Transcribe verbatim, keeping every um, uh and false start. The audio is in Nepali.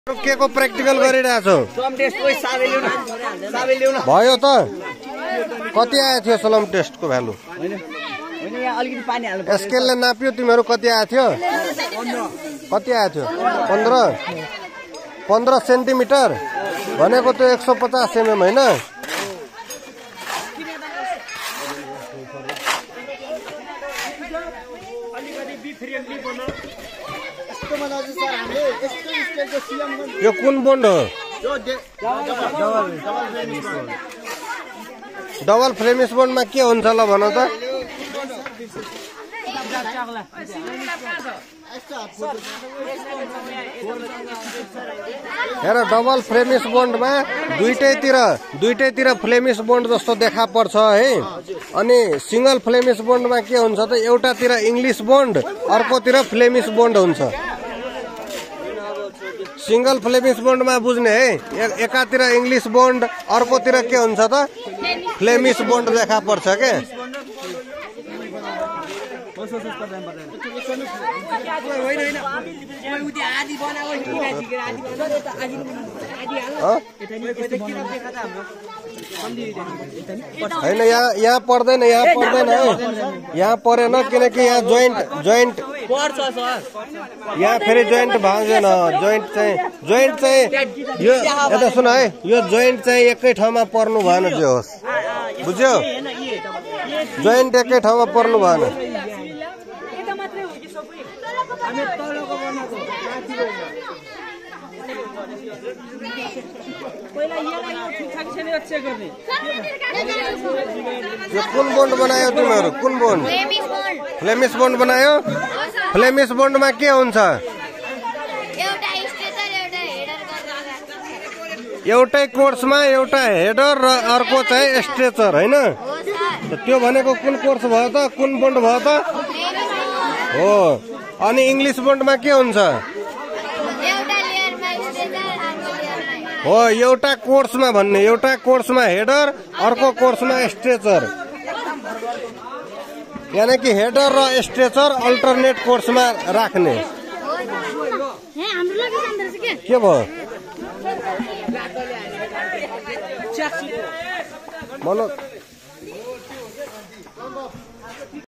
के को प्र्याक्टिकल गरिरहेछौ? भयो त कति आएको थियो सलम टेस्टको भ्यालु? स्केलले नाप्यो तिमीहरू कति आएको थियो? कति आएको थियो? पन्ध्र पन्ध्र सेन्टिमिटर भनेको त्यो एक सौ पचास एमएम होइन? यो कुन बोन्ड हो? डबल फ्लेमिस बोन्डमा के हुन्छ ल भन त? हेर डबल फ्लेमिस बोन्डमा दुईटैतिर दुईटैतिर फ्लेमिस बोन्ड जस्तो देखा पर्छ है। अनि सिंगल फ्लेमिस बोन्डमा के हुन्छ त? एउटातिर इंग्लिश बोन्ड अर्कोतिर फ्लेमिस बोन्ड हुन्छ। सिंगल फ्लेमिस बोन्डमा बुझ्ने है, एकातिर इंग्लिश बोन्ड अर्कोतिर के हुन्छ त? फ्लेमिस बोन्ड देखा पर्छ के। होइन यहाँ यहाँ पर्दैन, यहाँ पर्दैन है, यहाँ परेन किनकि यहाँ जोइन्ट जोइन्ट यहाँ फेरि जोइन्ट भाँदैन। जोइन्ट चाहिँ जोइन्ट चाहिँ यो यता सुन है, यो जोइन्ट चाहिँ एकै ठाउँमा पर्नु भएन जे होस्, बुझ्यो? जोइन्ट एकै ठाउँमा पर्नु भएन। यो कुन बोन्ड बनायो तिमीहरू? कुन बोन्ड? फ्लेमिस बोन्ड बनायो। फ्लेमिस बोन्डमा के हुन्छ? एउटै कोर्समा एउटा हेडर र अर्को चाहिँ स्ट्रेचर होइन? त्यो भनेको कुन कोर्स भयो त? कुन बोन्ड भयो त? हो। अनि इंग्लिश बोन्डमा के हुन्छ? हो, एउटा कोर्समा भन्ने, एउटा कोर्समा हेडर अर्को कोर्समा स्ट्रेचर, यानी कि हेडर र स्ट्रेचर अल्टरनेट कोर्समा राख्ने। के भयो? मनो